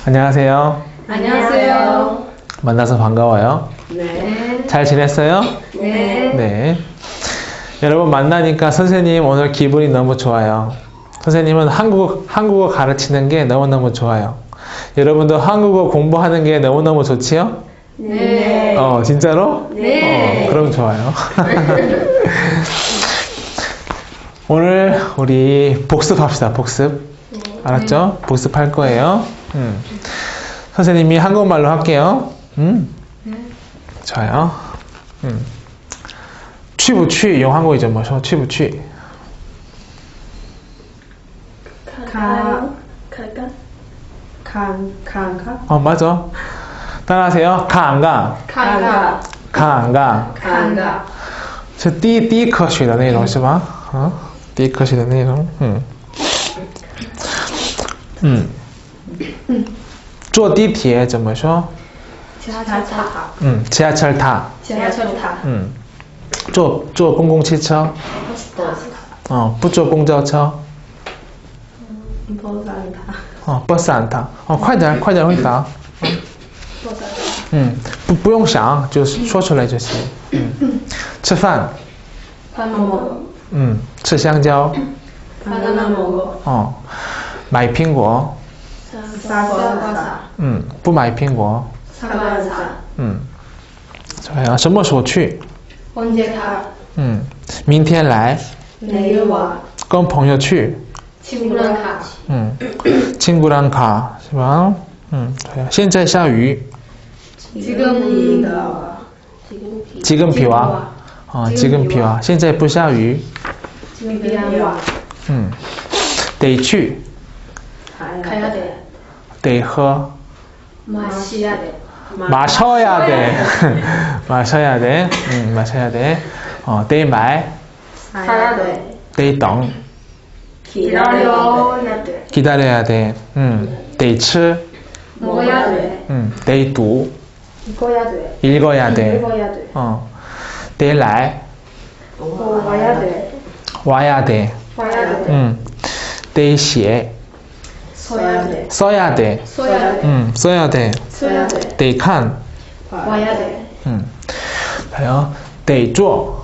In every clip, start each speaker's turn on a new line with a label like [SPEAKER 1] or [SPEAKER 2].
[SPEAKER 1] 안녕하세요.
[SPEAKER 2] 안녕하세요.
[SPEAKER 1] 만나서 반가워요.
[SPEAKER 2] 네.
[SPEAKER 1] 잘 지냈어요?
[SPEAKER 2] 네.
[SPEAKER 1] 네. 여러분 만나니까 선생님 오늘 기분이 너무 좋아요. 선생님은 한국어 가르치는 게 너무너무 좋아요. 여러분도 한국어 공부하는 게 너무너무 좋지요?
[SPEAKER 2] 네.
[SPEAKER 1] 진짜로?
[SPEAKER 2] 네.
[SPEAKER 1] 그럼 좋아요. 오늘 우리 복습합시다. 복습. 알았죠? 복습할 거예요. 선생님이 한국말로 할게요. 좋아요. 去不去用 한국어怎么说?去不去? 맞아. 따라하세요. 가, 안 가?
[SPEAKER 2] 가,
[SPEAKER 1] 안 가? 是第一课学的内容是吧？第一课学的内容。坐地铁怎么说？ 지하철 타. 坐公共汽车？不坐公交车？버스 안 타. 快点回答。不用想，就说出来就行。吃饭。吃香蕉。买苹果。不买苹果。좋아요. 什么时候去？ 明天来。 跟朋友去。 친구랑 가. 是吧？现在下雨。 지금 비 와. 지금 비 와. 现在不下雨。 得去。 得喝。 마셔야 돼. 마셔야 돼. 마셔야 돼. 得买。 得等。 기다려야 돼. 得吃。 得读。 읽어야 돼. 得来。 와야 돼. 得写。 써야 돼. 써야 돼. 得看。 得做。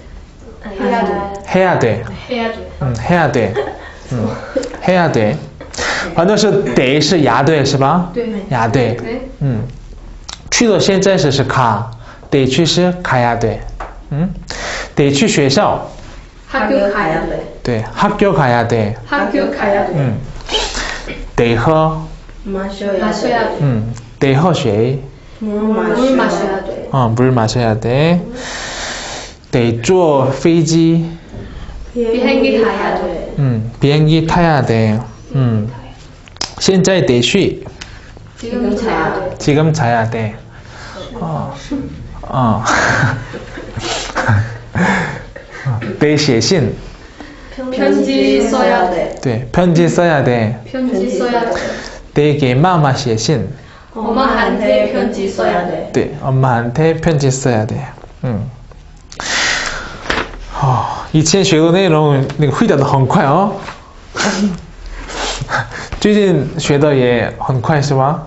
[SPEAKER 1] 해야 돼. 해야 돼. 해야 돼. 反正是得是牙对是吧？牙对。去的现在是가，得去是가야 돼。得去学校。
[SPEAKER 2] 학교 가야 돼.
[SPEAKER 1] 네, 학교 가야 돼.
[SPEAKER 2] 학교 가야 돼.
[SPEAKER 1] 得喝。
[SPEAKER 2] 마셔야 돼.
[SPEAKER 1] 得喝水。
[SPEAKER 2] 물 마셔야 돼.
[SPEAKER 1] 물 마셔야 돼. 得坐飞机。
[SPEAKER 2] 비행기 타야 돼.
[SPEAKER 1] 비행기 타야 돼. 现在得睡。
[SPEAKER 2] 지금 자야 돼.
[SPEAKER 1] 지금 자야 돼. 내 写信.
[SPEAKER 2] 편지 써야 돼.
[SPEAKER 1] 네, 편지 써야 돼.
[SPEAKER 2] 편지 써야 돼.
[SPEAKER 1] 得给妈妈写信.
[SPEAKER 2] 엄마한테 편지 써야 돼.
[SPEAKER 1] 네, 엄마한테 편지 써야 돼. 以前学的内容那个会讲的很快哦。最近学的也很快是吧？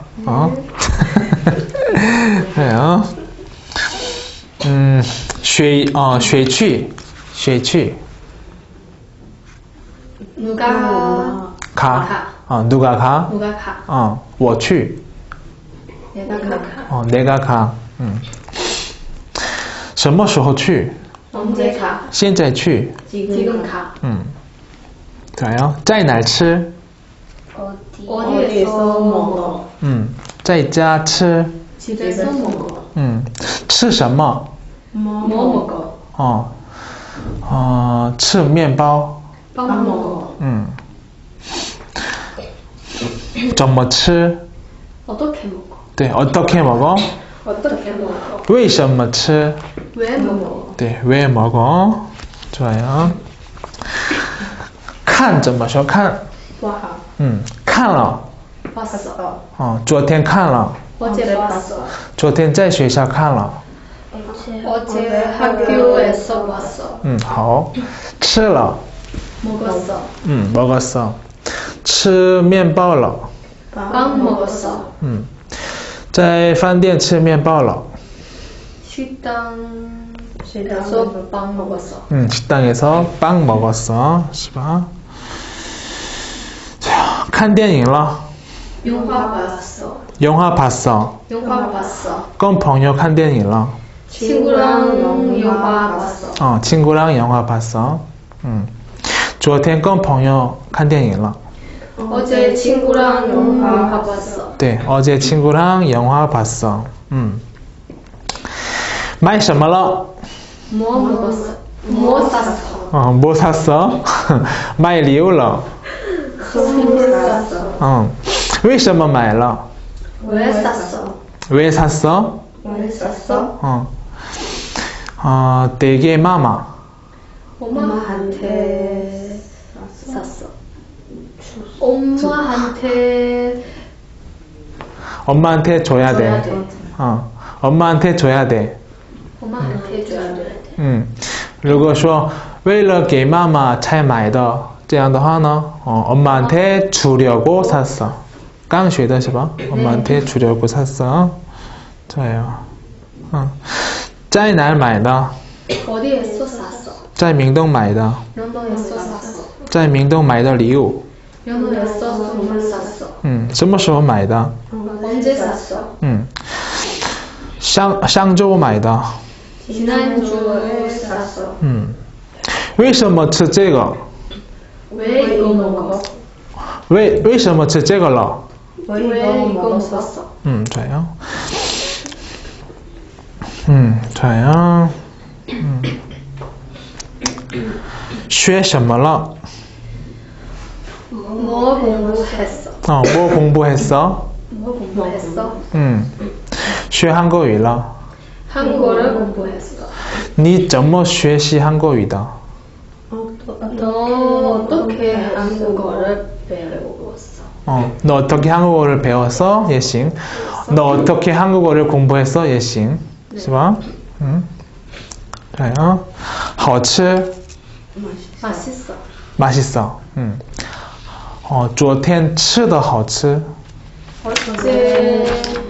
[SPEAKER 1] 对啊。谁去。
[SPEAKER 2] 누가
[SPEAKER 1] 가. 누가 가? 我去. 내가 가. 什么时候去?
[SPEAKER 2] 언제 가?
[SPEAKER 1] 现在去.
[SPEAKER 2] 지금 가.
[SPEAKER 1] 좋아요. 在哪儿吃?
[SPEAKER 2] 어디에서 먹어?
[SPEAKER 1] 在家吃.
[SPEAKER 2] 집에서 먹어.
[SPEAKER 1] 吃什么?
[SPEAKER 2] 뭐 먹어?
[SPEAKER 1] 吃面包.
[SPEAKER 2] 빵 먹어.
[SPEAKER 1] 怎么吃?
[SPEAKER 2] 어떻게 먹어?
[SPEAKER 1] 네, 어떻게 먹어?
[SPEAKER 2] 어떻게 먹어?
[SPEAKER 1] 为什么吃?
[SPEAKER 2] 왜 먹어?
[SPEAKER 1] 네, 왜 먹어? 좋아요. 看怎么说? 看.
[SPEAKER 2] 와.
[SPEAKER 1] 看了.
[SPEAKER 2] 봤어.
[SPEAKER 1] 昨天看了.
[SPEAKER 2] 어제 봤어.
[SPEAKER 1] 昨天在学校看了.
[SPEAKER 2] 어제 학교에서 봤어.
[SPEAKER 1] 好. 吃了.
[SPEAKER 2] 먹었어.
[SPEAKER 1] 먹었어. 吃面包了.
[SPEAKER 2] 빵 먹었어.
[SPEAKER 1] 在饭店吃面包了
[SPEAKER 2] 식당에서 빵 먹었어.
[SPEAKER 1] 식당에서 빵 먹었어 是吧 자, 看电影了
[SPEAKER 2] 영화 봤어.
[SPEAKER 1] 영화 봤어
[SPEAKER 2] 영화 봤어.
[SPEAKER 1] 跟朋友看电影了
[SPEAKER 2] 친구랑 영화 봤어.
[SPEAKER 1] 친구랑 영화 봤어 昨天跟朋友看电影了
[SPEAKER 2] 어제 친구랑 영화 봤어.
[SPEAKER 1] 네, 어제 친구랑 영화 봤어 买什么了
[SPEAKER 2] 뭐 먹었어? 뭐 샀어?
[SPEAKER 1] 뭐 샀어 买礼物了
[SPEAKER 2] 선물 샀어.
[SPEAKER 1] 为什么买了
[SPEAKER 2] 왜 샀어?
[SPEAKER 1] 왜 샀어
[SPEAKER 2] 왜 샀어?
[SPEAKER 1] 댁의 마마
[SPEAKER 2] 엄마한테 샀어. 엄마한테
[SPEAKER 1] 엄마한테 줘야 돼. 엄마한테 줘야 돼.
[SPEAKER 2] 엄마한테 줘야 돼.
[SPEAKER 1] 如果说为了给妈妈才买的这样的话呢 엄마한테 주려고 샀어. 刚学的是吧 엄마한테 주려고 샀어. 좋아요. 在哪儿买的
[SPEAKER 2] 어디에서 샀어?
[SPEAKER 1] 在明洞买的
[SPEAKER 2] 명동에서 샀어.
[SPEAKER 1] 在明洞买的礼物
[SPEAKER 2] 명동에서 선물 샀어.
[SPEAKER 1] 什么时候买的
[SPEAKER 2] 언제 샀어?
[SPEAKER 1] 上周买的
[SPEAKER 2] 지난주에 샀어.
[SPEAKER 1] 为什么吃这个
[SPEAKER 2] 왜 이거 먹어?
[SPEAKER 1] 为什么吃这个了
[SPEAKER 2] 왜 이거 샀어?
[SPEAKER 1] 좋아요. 좋아요. 学什么了
[SPEAKER 2] 뭐 공부했어?
[SPEAKER 1] 뭐 공부했어?
[SPEAKER 2] 뭐 공부했어?
[SPEAKER 1] 学韩国语了
[SPEAKER 2] 한국어를 공부했어.
[SPEAKER 1] 你怎么学习韩国语的
[SPEAKER 2] 너 어떻게 한국어를 배웠어?
[SPEAKER 1] 너 어떻게 한국어를 배웠어? 也行 너 어떻게 한국어를 공부했어? 也行是吧 좋아요. 好吃
[SPEAKER 2] 맛있어.
[SPEAKER 1] 맛있어. 昨天吃的好吃
[SPEAKER 2] 어제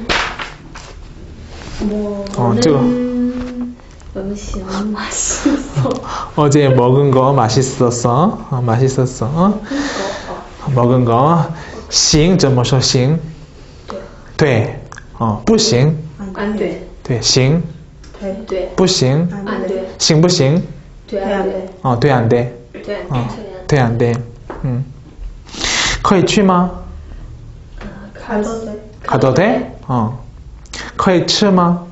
[SPEAKER 1] 저거.
[SPEAKER 2] 음식은 맛있어.
[SPEAKER 1] 어제 먹은 거 맛있었어. 맛있었어. 먹은 거. 行怎么说行 对 不行
[SPEAKER 2] 안 돼.
[SPEAKER 1] 对行
[SPEAKER 2] 돼.
[SPEAKER 1] 不行
[SPEAKER 2] 안 돼.
[SPEAKER 1] 行不行
[SPEAKER 2] 돼. 안 돼.
[SPEAKER 1] 对안 돼.
[SPEAKER 2] 돼.
[SPEAKER 1] 对안 돼. 可以去吗
[SPEAKER 2] 가도 돼.
[SPEAKER 1] 가도 돼? 可以吃吗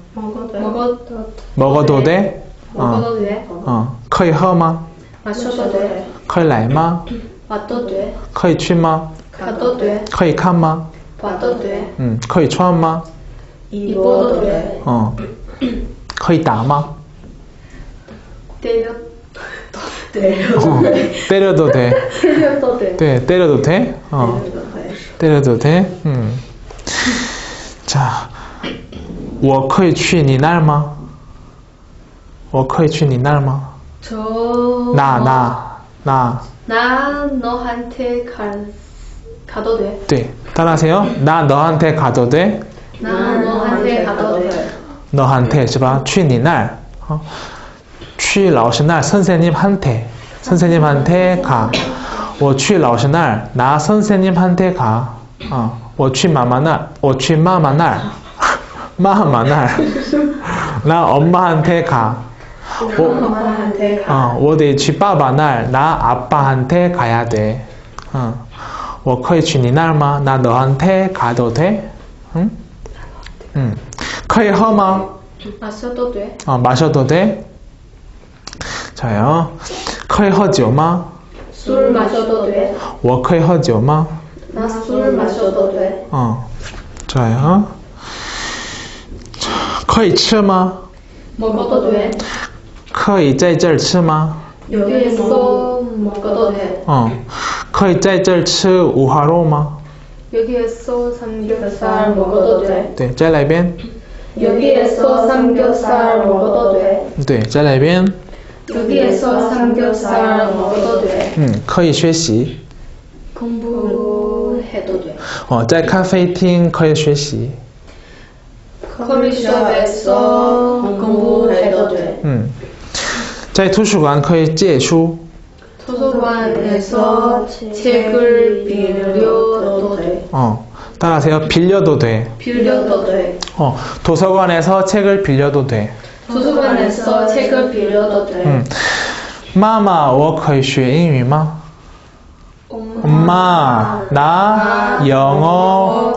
[SPEAKER 1] 먹어도 돼?
[SPEAKER 2] 먹어도 돼.
[SPEAKER 1] 可以喝吗
[SPEAKER 2] 마셔도 돼.
[SPEAKER 1] 可以来吗
[SPEAKER 2] 와도 돼.
[SPEAKER 1] 可以去吗
[SPEAKER 2] 가도 돼.
[SPEAKER 1] 可以看吗
[SPEAKER 2] 와도 돼.
[SPEAKER 1] 可以穿吗
[SPEAKER 2] 입어도 돼.
[SPEAKER 1] 可以打吗
[SPEAKER 2] 때려도
[SPEAKER 1] 때려도 돼.
[SPEAKER 2] 때려도 돼.
[SPEAKER 1] 네, 때려도 돼? 때려도 돼? 자, 我可以去你那儿吗我可以去你那儿吗 나
[SPEAKER 2] 너한테 가도 돼.
[SPEAKER 1] 네, 따라하세요. 나 너한테 가도 돼?
[SPEAKER 2] 나 너한테 가도 돼.
[SPEAKER 1] 너한테 是吧? 去你那儿去老师那儿 선생님한테 가. 我去老师那儿 나 선생님한테 가. 我去妈妈那儿 마마 날. 나 엄마한테 가. 我得去爸爸那儿 나 아빠한테 가야 돼. 我可以去你那儿吗 나 너한테 가도 돼? 可以喝吗
[SPEAKER 2] 마셔도 돼.
[SPEAKER 1] 마셔도 돼? 자요. 可以喝酒吗
[SPEAKER 2] 술 마셔도 돼.
[SPEAKER 1] 我可以喝酒吗
[SPEAKER 2] 나 술 마셔도 돼.
[SPEAKER 1] 좋아요. 可以吃吗
[SPEAKER 2] 먹어도 돼.
[SPEAKER 1] 可以在这儿吃吗
[SPEAKER 2] 여기에서 먹어도 돼.
[SPEAKER 1] 可以在这儿吃五花肉吗
[SPEAKER 2] 여기에서 삼겹살 먹어도 돼.
[SPEAKER 1] 对再来一遍
[SPEAKER 2] 여기에서 삼겹살 먹어도 돼.
[SPEAKER 1] 对再来一遍
[SPEAKER 2] 여기에서 삼겹살 먹어도 돼.
[SPEAKER 1] 可以学习
[SPEAKER 2] 공부해도 해도 돼.
[SPEAKER 1] 在咖啡厅可以学习
[SPEAKER 2] 커피숍에서 공부해도 돼.
[SPEAKER 1] 在图书馆可以借书
[SPEAKER 2] 도서관에서 책을 빌려도 돼.
[SPEAKER 1] 따라하세요. 빌려도 돼.
[SPEAKER 2] 빌려도 돼.
[SPEAKER 1] 도서관에서 책을 빌려도 돼.
[SPEAKER 2] 도서관에서 책을 빌려도 돼.
[SPEAKER 1] 妈妈我可以学英语吗 엄마 나 영어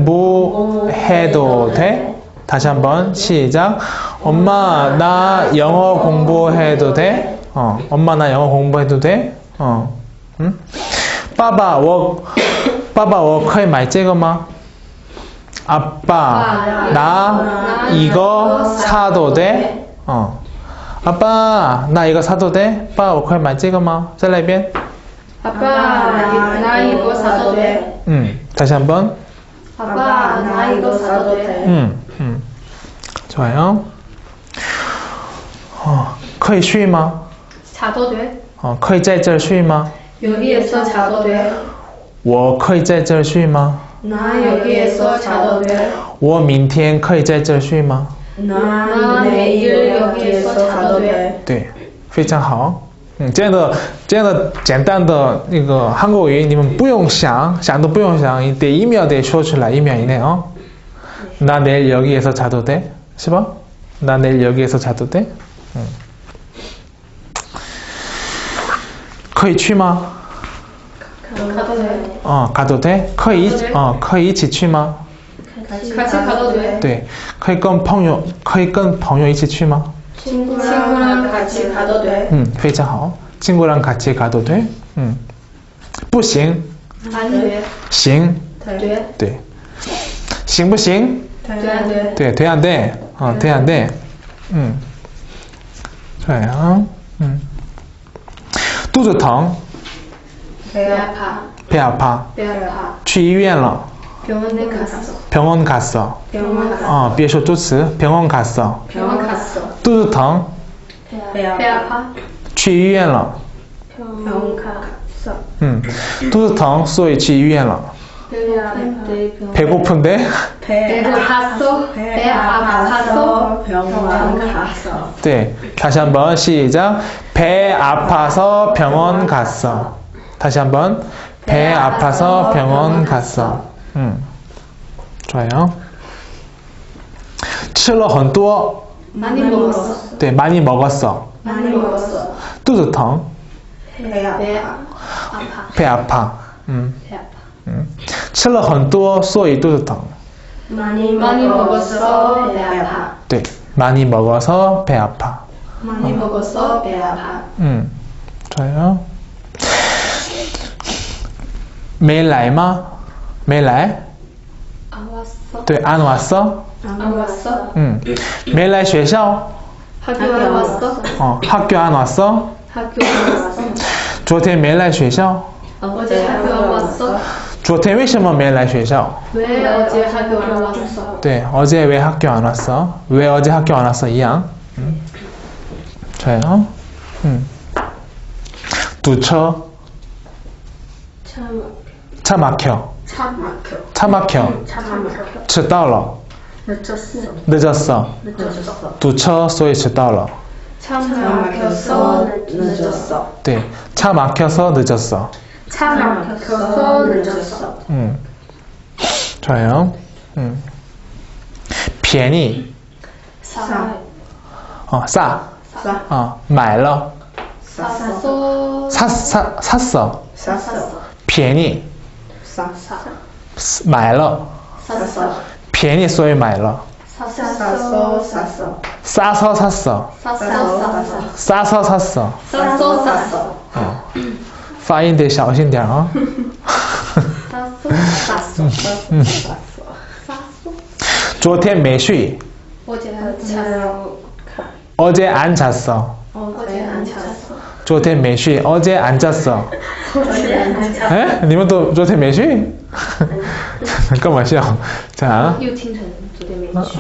[SPEAKER 1] 공부해도 돼? 다시 한번 시작. 엄마 나 영어 공부해도 돼? 엄마 나 영어 공부해도 돼? 爸爸我可以买这个吗 아빠 나 이거 사도 돼? 아빠 나 이거 사도 돼? 爸我可以买这个吗再来一遍
[SPEAKER 2] 아빠 나 이거 사도 돼.
[SPEAKER 1] 다시 한번
[SPEAKER 2] 아빠 나 이거 사도 돼.
[SPEAKER 1] 좋아요. 可以睡吗
[SPEAKER 2] 자도 돼.
[SPEAKER 1] 可以在这儿睡吗
[SPEAKER 2] 여기에서 자도 돼.
[SPEAKER 1] 我可以在这儿睡吗
[SPEAKER 2] 나 여기에서 자도 돼.
[SPEAKER 1] 我明天可以在这儿睡吗
[SPEAKER 2] 나 내일 여기에서 자도 돼.
[SPEAKER 1] 对非常好这样的简单的那个韩国语你们不用想都不用想得1秒得说出来1秒以内 나 내일 여기에서 자도 돼? 是吧? 나 내일 여기에서 자도 돼? 可以去吗
[SPEAKER 2] 가도 돼.
[SPEAKER 1] 가도 돼? 可以一起去吗
[SPEAKER 2] 같이 가도 돼.
[SPEAKER 1] 对可以跟朋友一起去吗
[SPEAKER 2] 친구랑 같이 가도 돼.
[SPEAKER 1] 非常好 친구랑 같이 가도 돼? 不行
[SPEAKER 2] 안 돼.
[SPEAKER 1] 行
[SPEAKER 2] 돼.
[SPEAKER 1] 对行不行
[SPEAKER 2] 돼. 안 돼.
[SPEAKER 1] 对돼 안 돼? 돼 안 돼? 좋아요 肚子疼
[SPEAKER 2] 배 아파.
[SPEAKER 1] 배 아파
[SPEAKER 2] 배 아파.
[SPEAKER 1] 去医院了
[SPEAKER 2] 병원에 갔어.
[SPEAKER 1] 병원 갔어
[SPEAKER 2] 병원 갔어.
[SPEAKER 1] 别说肚子 병원 갔어
[SPEAKER 2] 병원 갔어.
[SPEAKER 1] 肚子疼
[SPEAKER 2] 배 아파.
[SPEAKER 1] 去医院了
[SPEAKER 2] 병원 갔어.
[SPEAKER 1] 肚子疼所以去医院了 배고픈데
[SPEAKER 2] 배 아파서 배 아파서 병원 갔어.
[SPEAKER 1] 네 다시 한번 시작 배 아파서 병원 갔어 다시 한번 배 아파서 병원 갔어 좋아요 吃了很多
[SPEAKER 2] 많이 먹었어.
[SPEAKER 1] 네 많이 먹었어
[SPEAKER 2] 많이 먹었어.
[SPEAKER 1] 肚子疼
[SPEAKER 2] 배 아파.
[SPEAKER 1] 배 아파
[SPEAKER 2] 배 아파.
[SPEAKER 1] 吃了很多所以肚子疼
[SPEAKER 2] 많이 먹었어. 배 아파.
[SPEAKER 1] 네 많이 먹어서 배 아파
[SPEAKER 2] 많이 먹었어. 배 아파.
[SPEAKER 1] 좋아요 没来吗没来
[SPEAKER 2] 안 왔어.
[SPEAKER 1] 对안 왔어
[SPEAKER 2] 안 왔어.
[SPEAKER 1] 没来学校
[SPEAKER 2] 학교 안 왔어.
[SPEAKER 1] 학교 안 왔어
[SPEAKER 2] 학교 안 왔어.
[SPEAKER 1] 昨天没来学校
[SPEAKER 2] 어제 학교 안 왔어.
[SPEAKER 1] 昨天为什么没来学校
[SPEAKER 2] 왜 어제 학교 안 왔어.
[SPEAKER 1] 네 어제 왜 학교 안 왔어 왜 어제 학교 안 왔어 이양 좋아요 堵车 차 막혀 차 막혀 迟到了 늦었어 堵车所以迟到了
[SPEAKER 2] 차 막혀서 늦었어.
[SPEAKER 1] 네 차 막혀서 늦었어
[SPEAKER 2] 차 막혀서 늦었어.
[SPEAKER 1] 좋아요 便宜
[SPEAKER 2] 싸.
[SPEAKER 1] 싸
[SPEAKER 2] 싸.
[SPEAKER 1] 买了
[SPEAKER 2] 쌌어.
[SPEAKER 1] 샀어
[SPEAKER 2] 쌌어.
[SPEAKER 1] 便宜
[SPEAKER 2] 싸.
[SPEAKER 1] 买了
[SPEAKER 2] 쌌어.
[SPEAKER 1] 便宜所以买了
[SPEAKER 2] 쌌어. 쌌어.
[SPEAKER 1] 싸서 샀어
[SPEAKER 2] 쌌어.
[SPEAKER 1] 싸서 샀어
[SPEAKER 2] 쌌어. 쌌어.
[SPEAKER 1] 发音得小心点啊
[SPEAKER 2] 쌌어. 쌌어.
[SPEAKER 1] 昨天没睡
[SPEAKER 2] 어제 안 잤어.
[SPEAKER 1] 어제 안 잤어
[SPEAKER 2] 어제 안 잤어.
[SPEAKER 1] 昨天没睡 어제 안 잤어
[SPEAKER 2] 어제 안 잤어.
[SPEAKER 1] 哎你们都昨天没睡干嘛笑 자
[SPEAKER 2] 又听成昨天没去。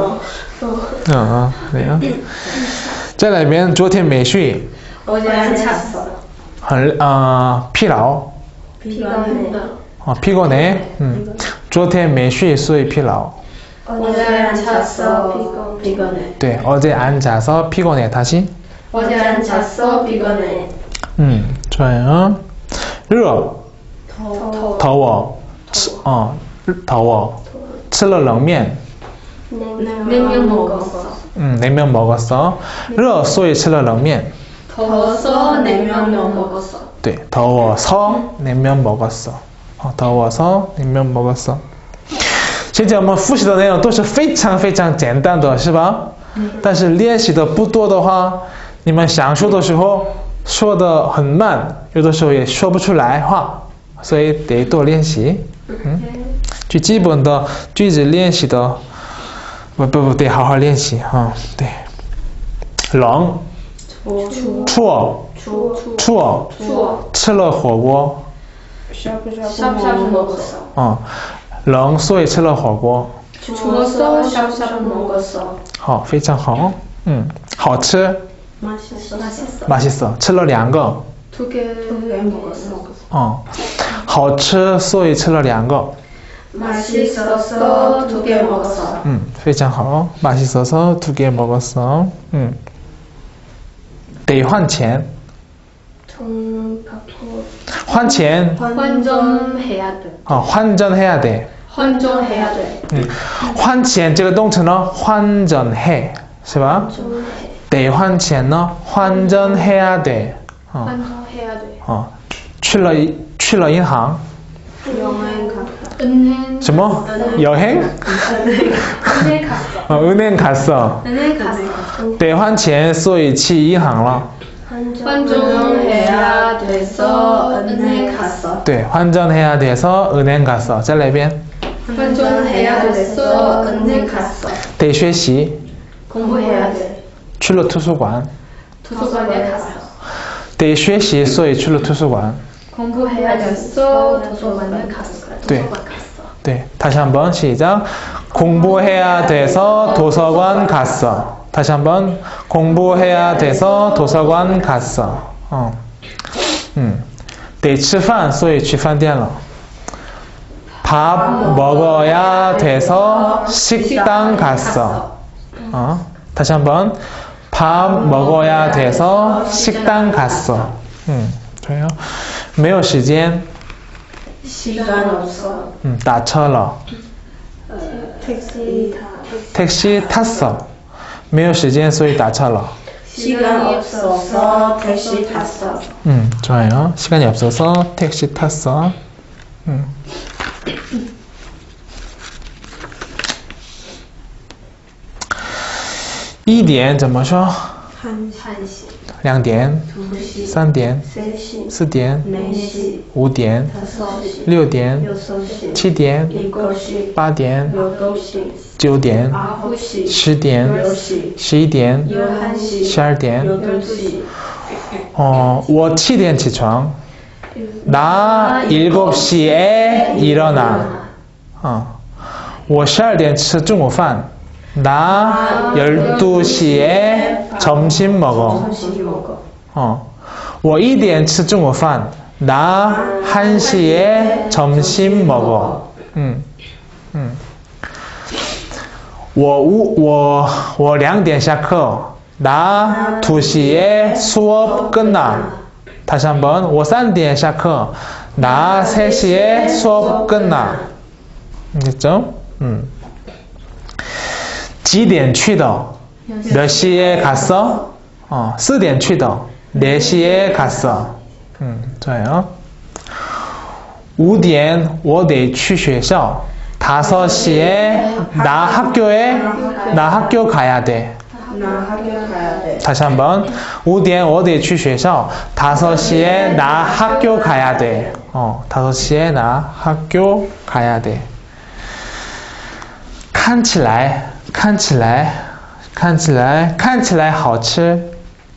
[SPEAKER 1] 对啊再来一遍昨天没睡
[SPEAKER 2] 어제 안 잤어.
[SPEAKER 1] 疲劳
[SPEAKER 2] 피곤해.
[SPEAKER 1] 피곤해. 昨天没睡所以疲劳.
[SPEAKER 2] 어제 안 잤어 피곤해.
[SPEAKER 1] 네, 어제 안 자서 피곤해. 다시.
[SPEAKER 2] 어제 안 잤어 피곤해.
[SPEAKER 1] 좋아요. 热. 더워. 더워. 吃了冷面.
[SPEAKER 2] 냉면 먹었어.
[SPEAKER 1] 냉면 먹었어. 热所以吃了冷面.
[SPEAKER 2] 더워서 냉면 먹었어.
[SPEAKER 1] 네, 더워서 냉면 먹었어. 더워서 냉면 먹었어. 现在我们复习的内容都是非常非常简单的，是吧？但是练习的不多的话，你们想说的时候说的很慢，有的时候也说不出来话，所以得多练习。最基本的句子练习的，不得好好练习啊。对，冷，추워，吃了火锅。
[SPEAKER 2] 샤브샤브 먹었어.
[SPEAKER 1] 冷所以吃了火锅.
[SPEAKER 2] 추워서 샤브샤브 먹었어.
[SPEAKER 1] 好，非常好。好吃. 맛있어. 吃了2个.
[SPEAKER 2] 두 개 먹었어.
[SPEAKER 1] 好吃所以吃了2个.
[SPEAKER 2] 맛있어서 2개 먹었어.
[SPEAKER 1] 非常好. 맛있어서 2개 먹었어. 得换钱. 환钱.
[SPEAKER 2] 환전해야 돼.
[SPEAKER 1] 환전해야 돼.
[SPEAKER 2] 환전해야 돼.
[SPEAKER 1] 换钱这个动词呢，换成해，是吧？得换钱呢，换成해야 돼。
[SPEAKER 2] 환전해야 돼.
[SPEAKER 1] 去了银行。
[SPEAKER 2] 은행.
[SPEAKER 1] 什么？여행？
[SPEAKER 2] 은행 갔어.
[SPEAKER 1] 은행 갔어.
[SPEAKER 2] 은행 갔어.
[SPEAKER 1] 得换钱，所以去银行了。
[SPEAKER 2] 환전해야 돼서 은행 갔어.
[SPEAKER 1] 对，환전해야 돼서 은행 갔어. 再来一遍。
[SPEAKER 2] 환전해야 돼서 은행 갔어.
[SPEAKER 1] 得学习。
[SPEAKER 2] 공부해야 돼.
[SPEAKER 1] 去了图书馆。
[SPEAKER 2] 图书馆에 갔어.
[SPEAKER 1] 得学习，所以去了图书馆。
[SPEAKER 2] 공부해야 돼서 도서관에 갔어.
[SPEAKER 1] 对，다시 한번 시작. 공부해야 돼서 도서관 갔어. 다시 한번 공부해야 돼서 도서관 갔어. 得吃饭，所以去饭店了。 밥 먹어야 돼서 식당 갔어. 다시 한번 밥 먹어야 돼서 식당 갔어. 좋아요. 没有时间.
[SPEAKER 2] 시간 없어.
[SPEAKER 1] 打车了. 택시 탔어. 没有时间所以打车了.
[SPEAKER 2] 시간 없어서 택시 탔어.
[SPEAKER 1] 좋아요. 시간이 없어서 택시 탔어. 1点怎么说？
[SPEAKER 2] 1시.
[SPEAKER 1] 2点
[SPEAKER 2] 2시.
[SPEAKER 1] 3点
[SPEAKER 2] 3시.
[SPEAKER 1] 4点
[SPEAKER 2] 4시.
[SPEAKER 1] 5点
[SPEAKER 2] 5시.
[SPEAKER 1] 6点
[SPEAKER 2] 6시.
[SPEAKER 1] 7点
[SPEAKER 2] 7시.
[SPEAKER 1] 8点
[SPEAKER 2] 8시.
[SPEAKER 1] 9点
[SPEAKER 2] 9시.
[SPEAKER 1] 10点
[SPEAKER 2] 10시.
[SPEAKER 1] 11点
[SPEAKER 2] 11시.
[SPEAKER 1] 12点
[SPEAKER 2] 8시.
[SPEAKER 1] 我7点起床. 나 7시에 일어나. 我12点吃中午饭. 나 12시에 점심 먹어. 我1点吃中午饭. 나 1시에 점심 먹어. 我2点下课. 나 2시에 수업 끝나. 다시 한번. 我3点下课. 나 3시에 수업 끝나. 됐죠? 几点去的? 몇 시에 갔어? 4点去的. 4시에 갔어. 좋아요. 5点我得去学校. 5시에 나 학교 가야 돼. 다시 한번. 5点我得去学校. 5시에 나 학교 가야 돼. 5시에 나 학교 가야 돼. 看起来好吃.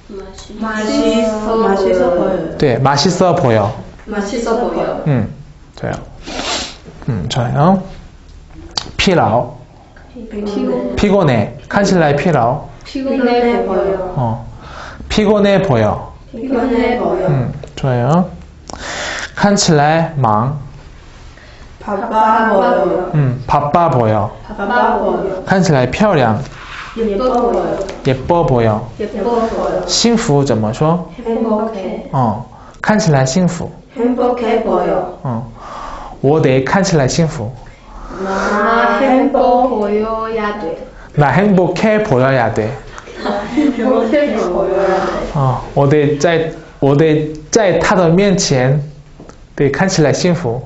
[SPEAKER 2] 맛있어 보여.
[SPEAKER 1] 네, 맛있어 보여.
[SPEAKER 2] 맛있어 보여.
[SPEAKER 1] 좋아요. 좋아요. 피로워. 피곤해. 看起来疲劳.
[SPEAKER 2] 피곤해 보여.
[SPEAKER 1] 피곤해 보여.
[SPEAKER 2] 피곤해 보여.
[SPEAKER 1] 좋아요. 看起来忙.
[SPEAKER 2] 바빠 보여.
[SPEAKER 1] 바빠 보여.
[SPEAKER 2] 바빠 보여.
[SPEAKER 1] 看起来漂亮
[SPEAKER 2] 예뻐 보여.
[SPEAKER 1] 예뻐 보여.
[SPEAKER 2] 예뻐 보여.
[SPEAKER 1] 幸福怎么说
[SPEAKER 2] 행복해.
[SPEAKER 1] 看起来幸福
[SPEAKER 2] 행복해 보여.
[SPEAKER 1] 我得看起来幸福
[SPEAKER 2] 나 행복 보여야 돼.
[SPEAKER 1] 나 행복해 보여야 돼
[SPEAKER 2] 행복해 보여야 돼.
[SPEAKER 1] 我得在他的面前得看起来幸福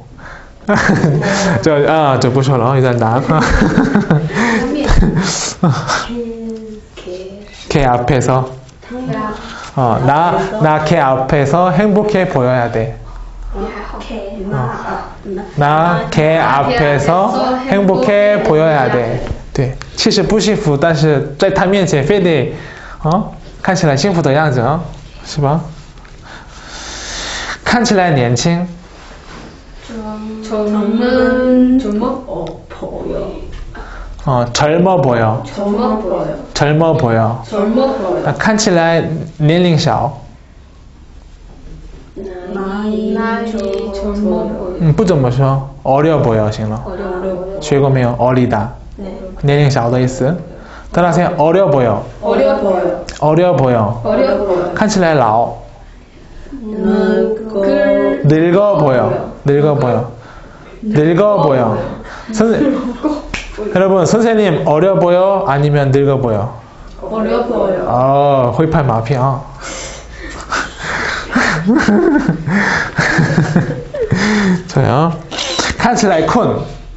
[SPEAKER 1] 这不说了有点难걔 앞에서 나 걔 앞에서 행복해 보여야 돼 나 걔 앞에서 행복해 보여야 돼对其实不幸福但是在他面前非得看起来幸福的样子是吧看起来年轻
[SPEAKER 2] 젊어 보여.
[SPEAKER 1] 젊어 보여
[SPEAKER 2] 젊어 보여.
[SPEAKER 1] 젊어 보여
[SPEAKER 2] 젊어 보여.
[SPEAKER 1] 看起来年龄小
[SPEAKER 2] 나이 젊어 보여.
[SPEAKER 1] 不怎么说 어려 보여 行了 学过没有 어리다
[SPEAKER 2] 네.
[SPEAKER 1] 年龄小的意思 따라하세요 어려 보여
[SPEAKER 2] 어려 보여.
[SPEAKER 1] 어려 보여
[SPEAKER 2] 어려 보여.
[SPEAKER 1] 看起来老 늙어 보여 늙어 보여 늙어 보여 여러분 선생님 어려 보여 아니면 늙어 보여
[SPEAKER 2] 어려 보여.
[SPEAKER 1] 会拍马屁저요看起来困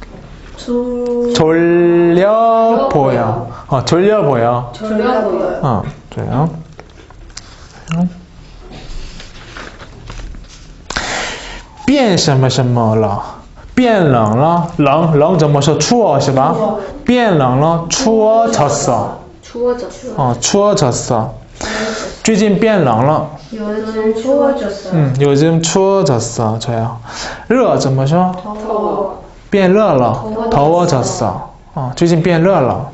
[SPEAKER 1] 졸려 보여 졸려 보여
[SPEAKER 2] 졸려 보여.
[SPEAKER 1] 저요变什么什么了变冷了冷怎么说추워是吧变冷了추워졌어
[SPEAKER 2] 추워졌어.
[SPEAKER 1] 추워졌어 最近变冷了
[SPEAKER 2] 요즘 추워졌어.
[SPEAKER 1] 요즘 추워졌어 저요 热怎么说
[SPEAKER 2] 더워.
[SPEAKER 1] 变热了 더워졌어 最近变热了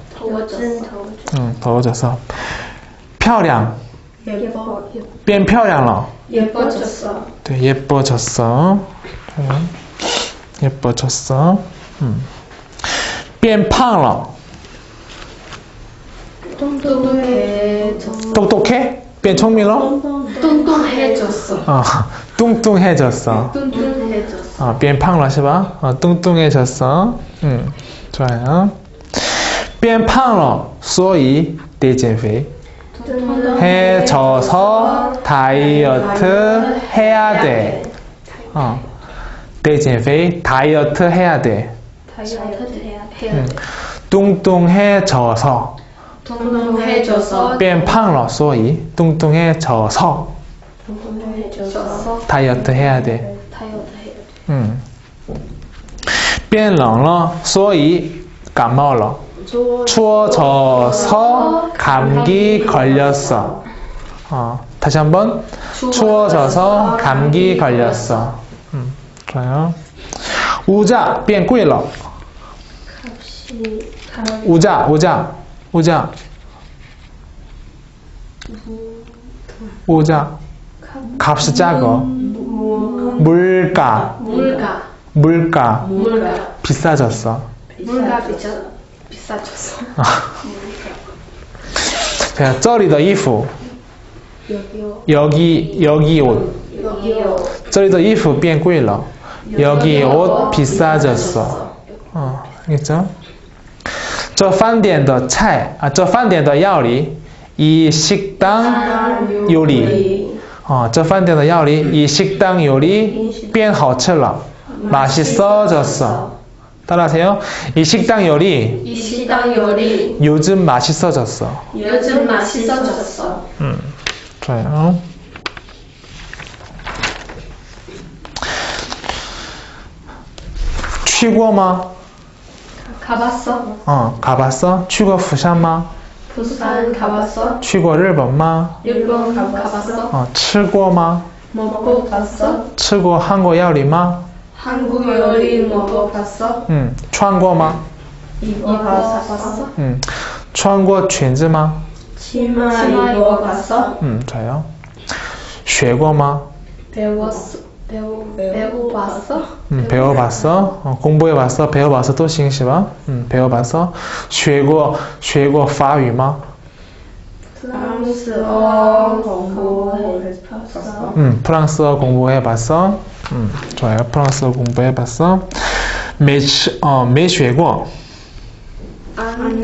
[SPEAKER 1] 더워졌어 漂亮
[SPEAKER 2] 예뻐.
[SPEAKER 1] 变漂亮了
[SPEAKER 2] 예뻐졌어.
[SPEAKER 1] 네, 예뻐졌어 예뻐졌어 变胖了
[SPEAKER 2] 뚱뚱해졌어.
[SPEAKER 1] 똑똑해? 变聪明了
[SPEAKER 2] 뚱뚱해졌어.
[SPEAKER 1] 뚱뚱해졌어
[SPEAKER 2] 뚱뚱해졌어.
[SPEAKER 1] 变胖了是吧 뚱뚱해졌어 좋아요 变胖了所以得减肥 해져서 다이어트 해야 돼. 대减肥 다이어트 해야 돼. 뚱뚱해져서 变胖了所以 뚱뚱해져서 다이어트 해야 돼. 变冷了所以感冒了 추워져서 감기 걸렸어. 다시 한번 추워져서 감기 걸렸어. 좋아요. 우자 变贵了 우자 값이 작아 물가 비싸졌어.
[SPEAKER 2] 비싸졌어.
[SPEAKER 1] 这里的衣服 여기 옷 这里的衣服变贵了 여기 옷 비싸졌어. 알겠죠? 这饭店的菜这饭店的料理 이 식당 요리 这饭店的料理 이 식당 요리 变好吃了 맛있어졌어. 따라하세요. 이 식당 요리 요즘 맛있어졌어. 좋아요. 취고마?
[SPEAKER 2] 가봤어.
[SPEAKER 1] 가봤어? 취고 부산마?
[SPEAKER 2] 부산 가봤어.
[SPEAKER 1] 취고 일본마?
[SPEAKER 2] 일본 가봤어.
[SPEAKER 1] 칠고마?
[SPEAKER 2] 먹고 봤어.
[SPEAKER 1] 칠고 한국 요리마?
[SPEAKER 2] 한국 요리 먹어봤어?
[SPEAKER 1] 穿过吗?
[SPEAKER 2] 입어봤어?
[SPEAKER 1] 穿过裙子吗?
[SPEAKER 2] 치마 입어봤어?
[SPEAKER 1] 좋아요. 学过吗?
[SPEAKER 2] 배웠어. 배워봤어?
[SPEAKER 1] 배워봤어? 공부해봤어? 배워봤어? 都行是吧? 배워봤어? 学过法语吗?
[SPEAKER 2] 프랑스어 공부해봤어?
[SPEAKER 1] 프랑스어 공부해봤어? 좋아요. 프랑스어 공부해봤어? 没学过?
[SPEAKER 2] 아니,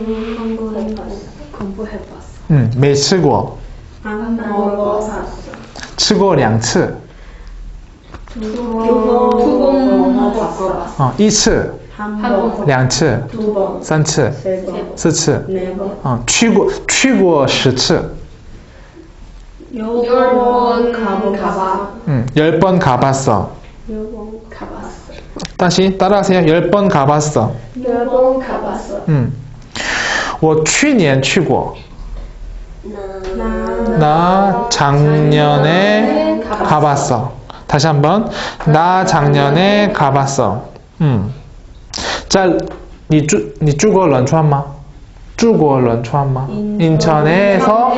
[SPEAKER 2] 공부해봤어.
[SPEAKER 1] 没吃过?
[SPEAKER 2] 안 먹어봤어.
[SPEAKER 1] 吃过2次?
[SPEAKER 2] 두 번 먹어봤어.
[SPEAKER 1] 1次?
[SPEAKER 2] 한 번.
[SPEAKER 1] 2次?
[SPEAKER 2] 2번.
[SPEAKER 1] 3次? 4次?
[SPEAKER 2] 4번.
[SPEAKER 1] 去过10次?
[SPEAKER 2] 10번 가봐.
[SPEAKER 1] 10번 가봤어.
[SPEAKER 2] 10번 가봤어.
[SPEAKER 1] 다시 따라하세요. 10번 가봤어.
[SPEAKER 2] 10번 가봤어.
[SPEAKER 1] 我去年去过. 나 작년에 가봤어. 다시 한번. 나 작년에 가봤어. 在你住过仁川吗? 住过仁川吗? 인천에서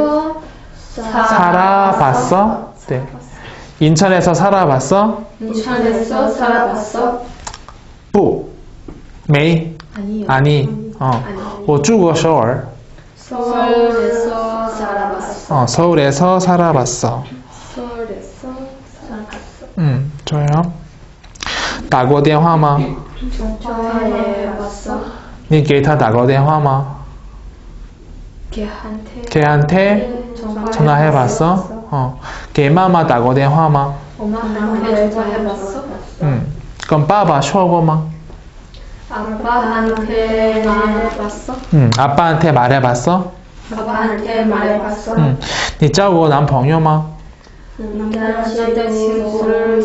[SPEAKER 1] 살아봤어? 네. 인천에서 살아봤어?
[SPEAKER 2] 인천에서 살아봤어?
[SPEAKER 1] 不. 没. 아니. 我住过首尔.
[SPEAKER 2] 서울에서 살아봤어.
[SPEAKER 1] 서울에서 살아봤어.
[SPEAKER 2] 서울에서 살아봤어.
[SPEAKER 1] 좋아요. 打过电话吗?
[SPEAKER 2] 전화해봤어?
[SPEAKER 1] 你给他打过电话吗? 걔한테 전화해봤어? 给妈妈打过电话吗?
[SPEAKER 2] 엄마한테 전화해봤어?
[SPEAKER 1] 그럼 爸爸说过吗?
[SPEAKER 2] 아빠한테 말해봤어?
[SPEAKER 1] 아빠한테 말해봤어?
[SPEAKER 2] 아빠한테 말해봤어?
[SPEAKER 1] 你交过男朋友吗?
[SPEAKER 2] 남자친구를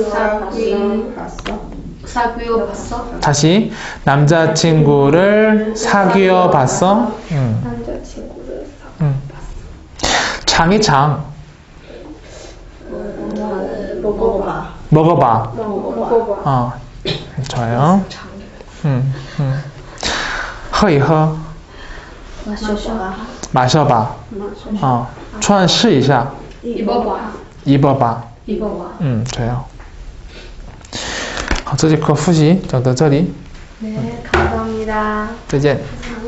[SPEAKER 2] 사귀어 봤어?
[SPEAKER 1] 다시 남자친구를 사귀어 봤어?
[SPEAKER 2] 남자친구를 사귀어 봤어.
[SPEAKER 1] 장이장. 먹어봐. 좋아요. 喝一喝. 마셔봐. 穿试一下. 입어봐. 좋아요. 好，这节课复习就到这里。
[SPEAKER 2] 네, 감사합니다.
[SPEAKER 1] 再见。